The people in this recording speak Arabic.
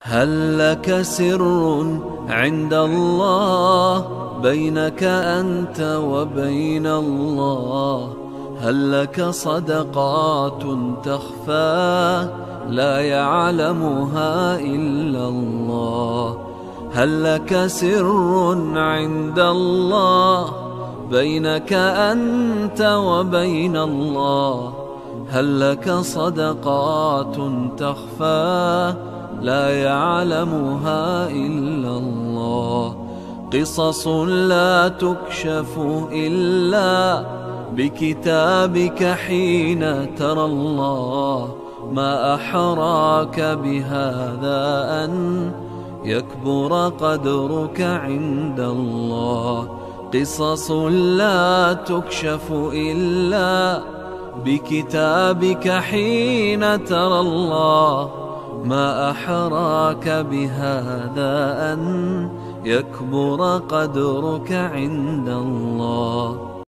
هل لك سر عند الله بينك أنت وبين الله؟ هل لك صدقات تخفى لا يعلمها إلا الله؟ هل لك سر عند الله بينك أنت وبين الله؟ هل لك صدقات تخفى لا يعلمها إلا الله؟ قصص لا تكشف إلا بكتابك حين ترى الله. ما أحراك بهذا أن يكبر قدرك عند الله. قصص لا تكشف إلا بكتابك حين ترى الله. ما أحراك بهذا أن يكبر قدرك عند الله.